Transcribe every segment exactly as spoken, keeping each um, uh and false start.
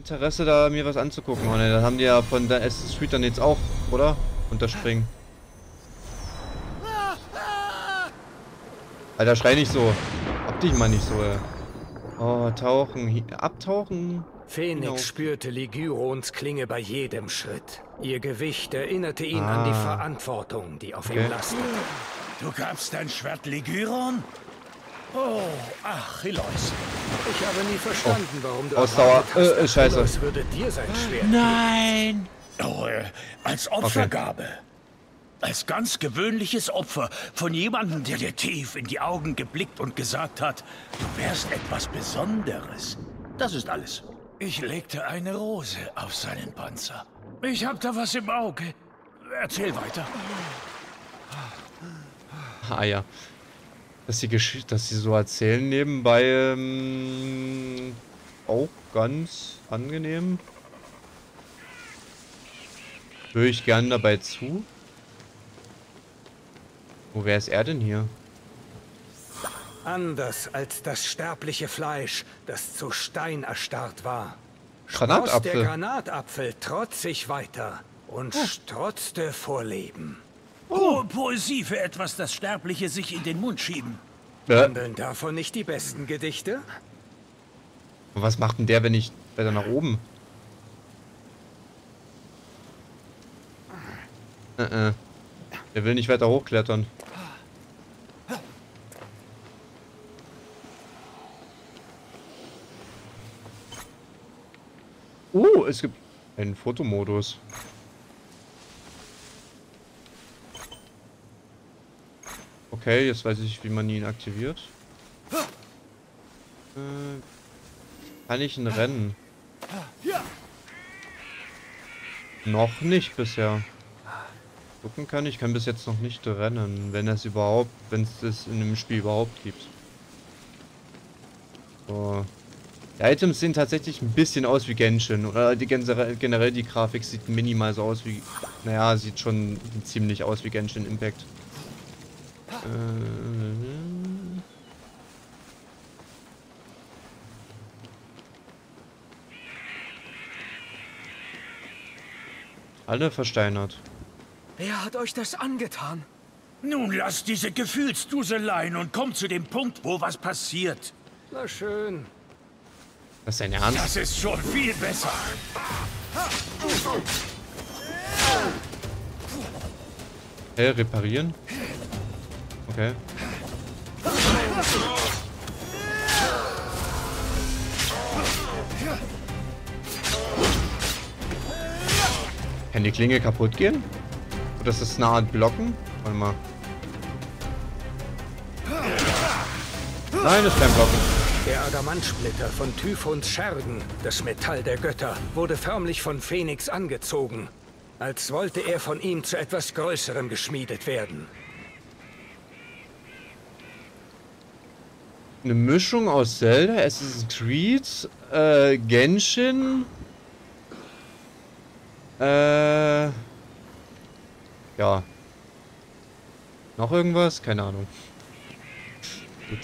Interesse, da mir was anzugucken. Oh ne, dann haben die ja von der Assassin's Creed dann jetzt auch, oder? Unterspringen. Alter, schrei nicht so. Hab dich mal nicht so, ey. Oh, tauchen. Abtauchen. Phoenix Hinauf. spürte Ligyrons Klinge bei jedem Schritt. Ihr Gewicht erinnerte ihn Ah. an die Verantwortung, die auf Okay. ihm lastete. Du gabst dein Schwert Ligyron? Oh, Achilleus. Ich habe nie verstanden, warum du Ausdauer. erwartet hast, Äh, äh, scheiße. Achilleus würde dir sein Schwert Nein! Oh, äh, als Opfergabe. Als ganz gewöhnliches Opfer von jemandem, der dir tief in die Augen geblickt und gesagt hat, du wärst etwas Besonderes. Das ist alles. Ich legte eine Rose auf seinen Panzer. Ich hab da was im Auge. Erzähl weiter. Ah ja. Dass sie, gesch dass sie so erzählen nebenbei ähm, auch ganz angenehm. Höre ich gern dabei zu. Wo wer ist er denn hier? Anders als das sterbliche Fleisch, das zu Stein erstarrt war. Spross Granatapfel. der Granatapfel trotzig weiter und strotzte vor Leben. Oh, Poesie für etwas, das Sterbliche sich in den Mund schieben. Äh, Handeln davon nicht die besten Gedichte? was macht denn der, wenn ich weiter nach oben? Äh, äh. Der will nicht weiter hochklettern. Uh, es gibt einen Fotomodus. Okay, jetzt weiß ich, wie man ihn aktiviert. Äh, kann ich ihn rennen? Noch nicht bisher. Gucken kann ich, kann bis jetzt noch nicht rennen, wenn es überhaupt, wenn es das in dem Spiel überhaupt gibt. So. Die Items sehen tatsächlich ein bisschen aus wie Genshin. Oder die generell, generell die Grafik sieht minimal so aus wie. Naja, sieht schon ziemlich aus wie Genshin Impact. Äh, alle versteinert. Wer hat euch das angetan? Nun lass diese Gefühlsduseleien und komm zu dem Punkt, wo was passiert. Na schön. Das ist dein Ernst? Das ist schon viel besser. Hä, reparieren? Okay. Kann die Klinge kaputt gehen? Oder ist das eine Art Blocken? Warte mal. Nein, das ist kein Blocken. Der Adamantsplitter von Typhons Schergen, das Metall der Götter, wurde förmlich von Phoenix angezogen. Als wollte er von ihm zu etwas Größerem geschmiedet werden. Eine Mischung aus Zelda, Assassin's Creed, äh, Genshin. Äh. Ja. Noch irgendwas? Keine Ahnung. Gut.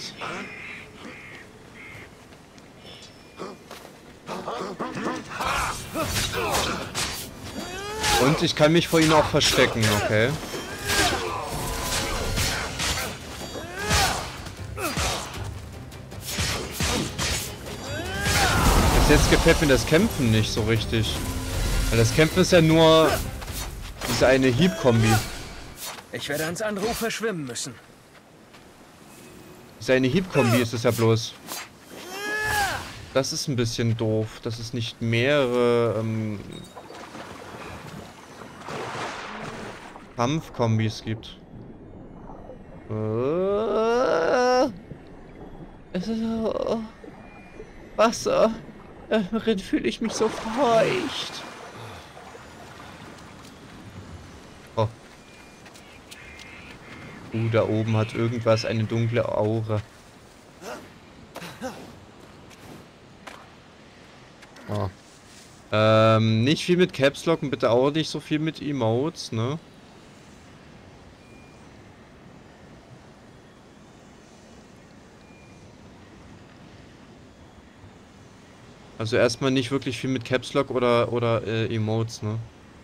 Und ich kann mich vor ihnen auch verstecken, okay. Bis jetzt gefällt mir das Kämpfen nicht so richtig. Weil das Kämpfen ist ja nur diese eine Hieb-Kombi. Ich werde ans andere Ufer schwimmen müssen. Diese eine Hieb-Kombi ist es ja bloß. Das ist ein bisschen doof, dass es nicht mehrere ähm, Kampfkombis gibt. Äh, es ist oh, Wasser. Darin fühle ich mich so feucht. Oh. Uh, da oben hat irgendwas eine dunkle Aura. Oh. Ähm, nicht viel mit Caps Lock und bitte auch nicht so viel mit Emotes, ne? Also erstmal nicht wirklich viel mit Caps Lock oder, oder äh, Emotes, ne?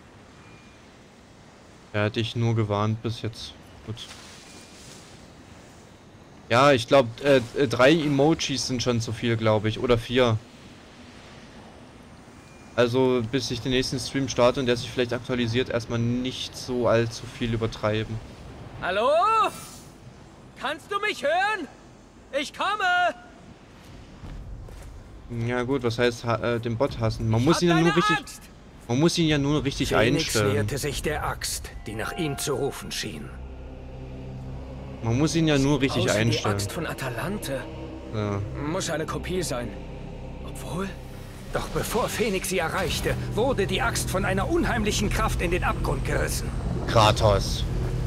Er hat dich nur gewarnt bis jetzt. Gut. Ja, ich glaube, äh, äh, drei Emojis sind schon zu viel, glaube ich. Oder vier. Also, bis ich den nächsten Stream starte und der sich vielleicht aktualisiert, erstmal nicht so allzu viel übertreiben. Hallo? Kannst du mich hören? Ich komme! Ja gut, was heißt ha äh, den Bot hassen? Man Ich muss hab ihn ja nur deine richtig... Axt! Man muss ihn ja nur richtig Phoenix einstellen. näherte sich der Axt, die nach ihm zu rufen schien. Man muss ihn ja nur richtig Aus wie die einstellen. Axt von Atalante. Ja. Muss eine Kopie sein. Obwohl... Doch bevor Phoenix sie erreichte, wurde die Axt von einer unheimlichen Kraft in den Abgrund gerissen. Kratos.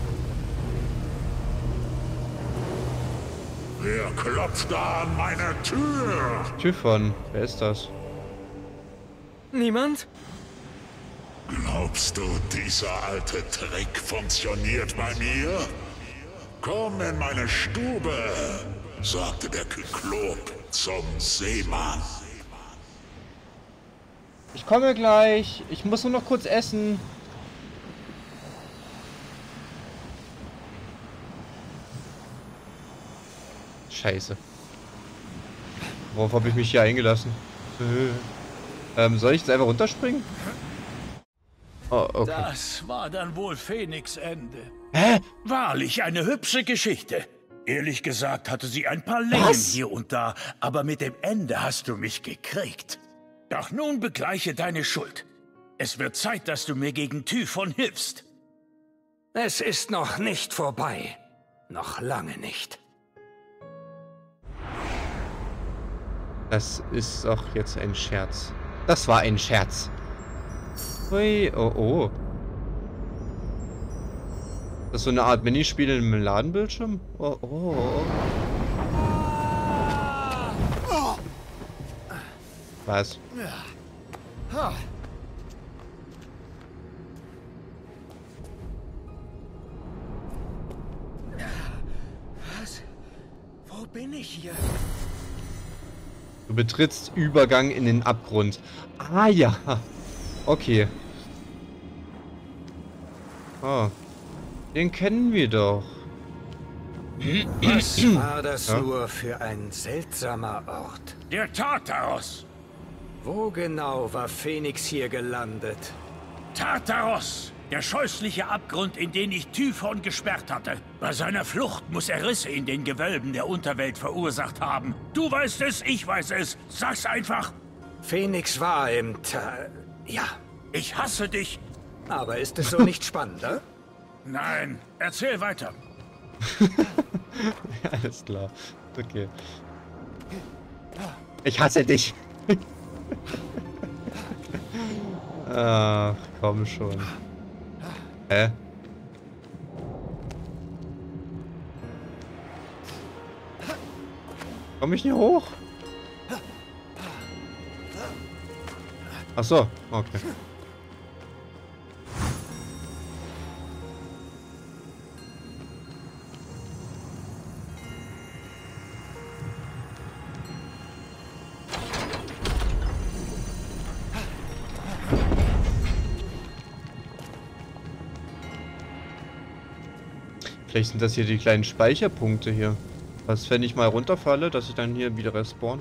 Wer klopft da an meine Tür? Typhon, wer ist das? Niemand? Glaubst du, dieser alte Trick funktioniert bei mir? Komm in meine Stube, sagte der Kyklop zum Seemann. Ich komme gleich. Ich muss nur noch kurz essen. Scheiße. Worauf habe ich mich hier eingelassen? ähm, soll ich jetzt einfach runterspringen? Oh, okay. Das war dann wohl Phoenix Ende. Hä? Wahrlich eine hübsche Geschichte. Ehrlich gesagt hatte sie ein paar Längen Was? hier und da, aber mit dem Ende hast du mich gekriegt. Doch nun begleiche deine Schuld. Es wird Zeit, dass du mir gegen Typhon hilfst. Es ist noch nicht vorbei. Noch lange nicht. Das ist doch jetzt ein Scherz. Das war ein Scherz. Hui, oh, oh. Das ist so eine Art Minispiel im Ladenbildschirm? Oh, oh, oh. Was? Was? Wo bin ich hier? Du betrittst Übergang in den Abgrund. Ah ja. Okay. Oh. Den kennen wir doch. Was war das Ja? nur für ein seltsamer Ort? Der Tartaros! Wo genau war Phoenix hier gelandet? Tartaros! Der scheußliche Abgrund, in den ich Typhon gesperrt hatte. Bei seiner Flucht muss er Risse in den Gewölben der Unterwelt verursacht haben. Du weißt es, ich weiß es. Sag's einfach. Phoenix war im Ta... Ja. Ich hasse dich. Aber ist es so nicht spannender? Nein, erzähl weiter. Alles klar. Okay. Ich hasse dich. Ach, komm schon. Hä? Komm ich nicht hoch? Ach so, okay. Vielleicht sind das hier die kleinen Speicherpunkte hier. Was, wenn ich mal runterfalle, dass ich dann hier wieder respawne?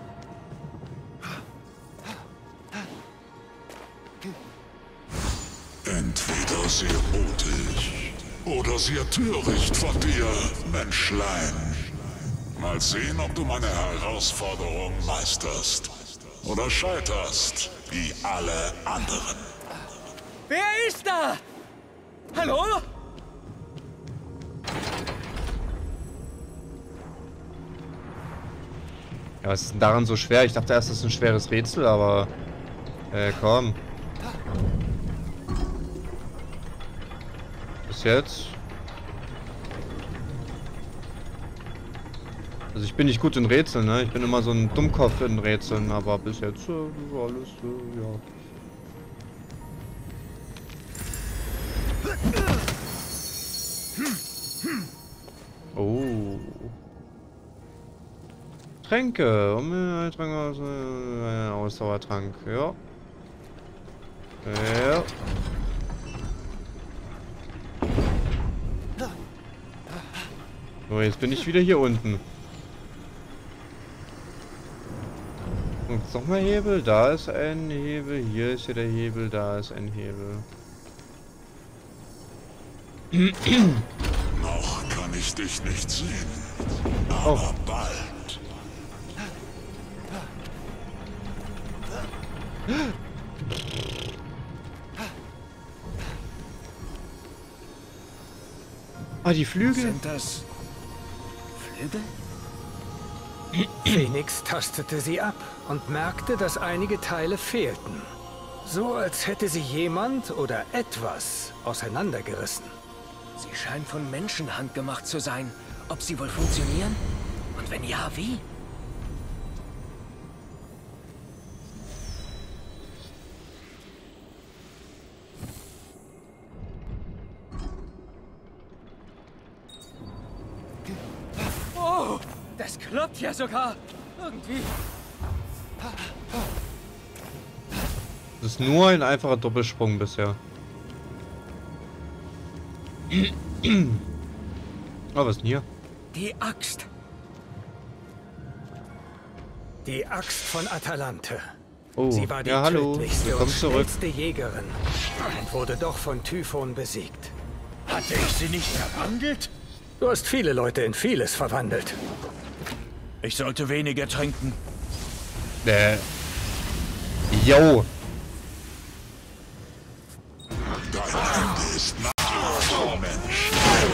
Entweder sehr mutig oder sehr töricht von dir, Menschlein. Mal sehen, ob du meine Herausforderung meisterst oder scheiterst, wie alle anderen. Wer ist da? Hallo? Ja, was ist denn daran so schwer? Ich dachte erst, das ist ein schweres Rätsel, aber... Äh, komm. Bis jetzt... Also ich bin nicht gut in Rätseln, ne? Ich bin immer so ein Dummkopf in Rätseln, aber bis jetzt äh, alles, äh, ja... Oh. Tränke. Um ein Trank aus, äh, Ausdauertrank. Ja. Ja. So, jetzt bin ich wieder hier unten. Und nochmal Hebel. Da ist ein Hebel. Hier ist hier der Hebel. Da ist ein Hebel. Noch kann ich dich nicht sehen. Aber Oh. bald. Ah, die Flügel. Sind das Flügel? Phoenix tastete sie ab und merkte, dass einige Teile fehlten. So als hätte sie jemand oder etwas auseinandergerissen. Sie scheinen von Menschenhand gemacht zu sein. Ob sie wohl funktionieren? Und wenn ja, wie? Oh, das klappt ja sogar. Irgendwie. Das ist nur ein einfacher Doppelsprung bisher. Oh, was ist denn hier? Die Axt. Die Axt von Atalante. Oh, Sie war die ja, hallo. tödlichste und Willkommen zurück. schnellste Jägerin und wurde doch von Typhon besiegt. Hatte ich sie nicht verwandelt? Du hast viele Leute in vieles verwandelt. Ich sollte weniger trinken. Äh. Yo. Dein Ende ist nah, Mensch.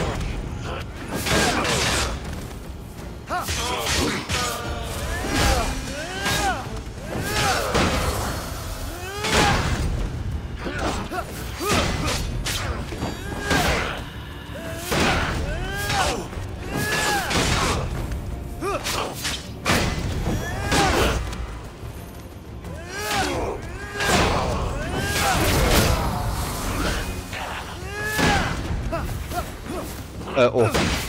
Äh, oh.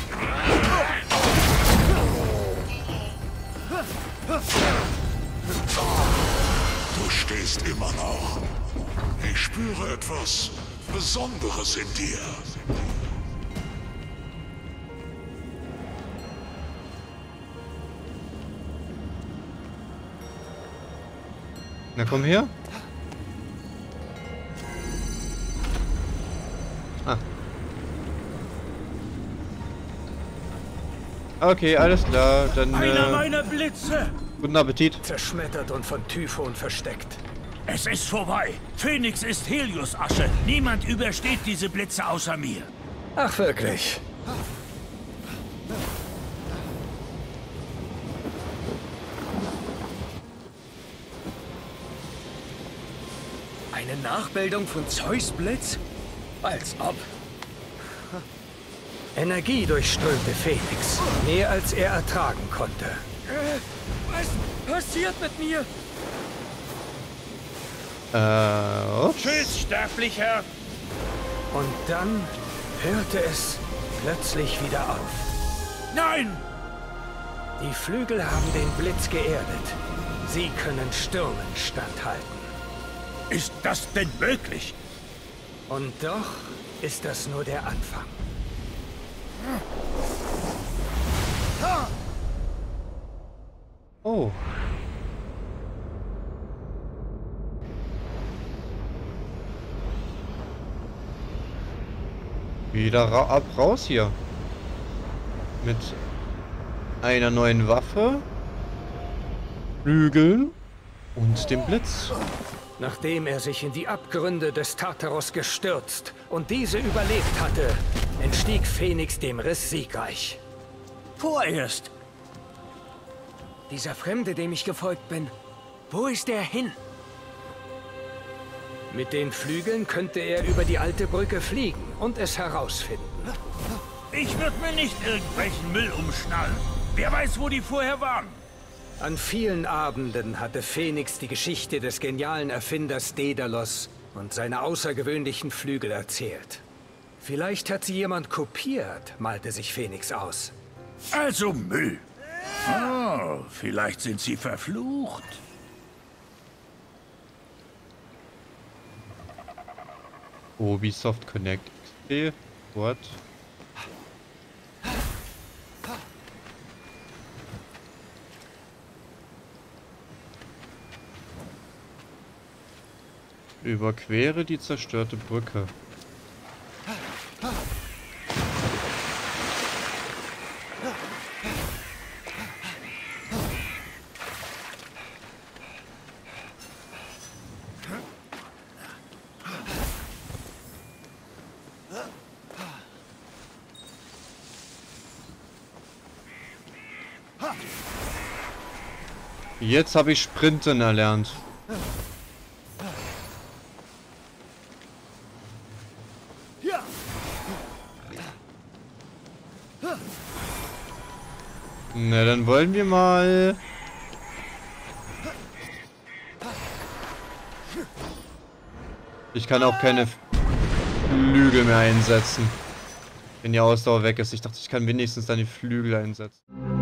Du stehst immer noch. Ich spüre etwas Besonderes in dir. Na komm her. Ah. Okay, alles klar. Dann Einer äh, meiner Blitze! guten Appetit. Zerschmettert und von Typhon versteckt. Es ist vorbei. Phoenix ist Helios-Asche. Niemand übersteht diese Blitze außer mir. Ach wirklich? Eine Nachbildung von Zeus Blitz? Als ob. Energie durchströmte Phoenix. Mehr als er ertragen konnte. Äh, was passiert mit mir? Äh, ups. Tschüss, Sterblicher! Und dann hörte es plötzlich wieder auf. Nein! Die Flügel haben den Blitz geerdet. Sie können Stürmen standhalten. Ist das denn möglich? Und doch ist das nur der Anfang. Oh. Wieder ra ab raus hier. Mit einer neuen Waffe, Flügeln und dem Blitz. Nachdem er sich in die Abgründe des Tartaros gestürzt und diese überlebt hatte, entstieg Phoenix dem Riss siegreich. Vorerst. Dieser Fremde, dem ich gefolgt bin. Wo ist er hin? Mit den Flügeln könnte er über die alte Brücke fliegen und es herausfinden. Ich würde mir nicht irgendwelchen Müll umschnallen. Wer weiß, wo die vorher waren. An vielen Abenden hatte Phoenix die Geschichte des genialen Erfinders Daedalus und seine außergewöhnlichen Flügel erzählt. Vielleicht hat sie jemand kopiert, malte sich Phoenix aus. Also Müll. Oh, vielleicht sind sie verflucht. Ubisoft Connect X P. What? Überquere die zerstörte Brücke. Jetzt habe ich Sprinten erlernt. Na, dann wollen wir mal... Ich kann auch keine Flügel mehr einsetzen. Wenn die Ausdauer weg ist. Ich dachte, ich kann wenigstens dann die Flügel einsetzen.